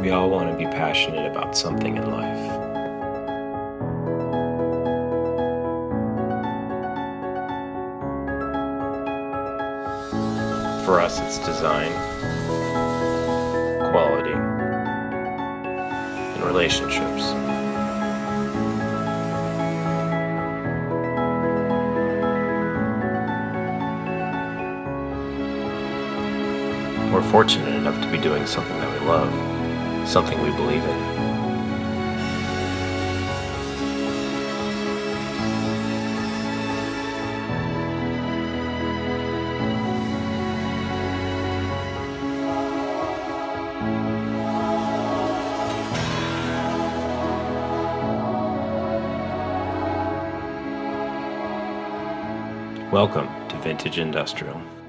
We all want to be passionate about something in life. For us, it's design, quality, and relationships. We're fortunate enough to be doing something that we love, something we believe in. Welcome to Vintage Industrial.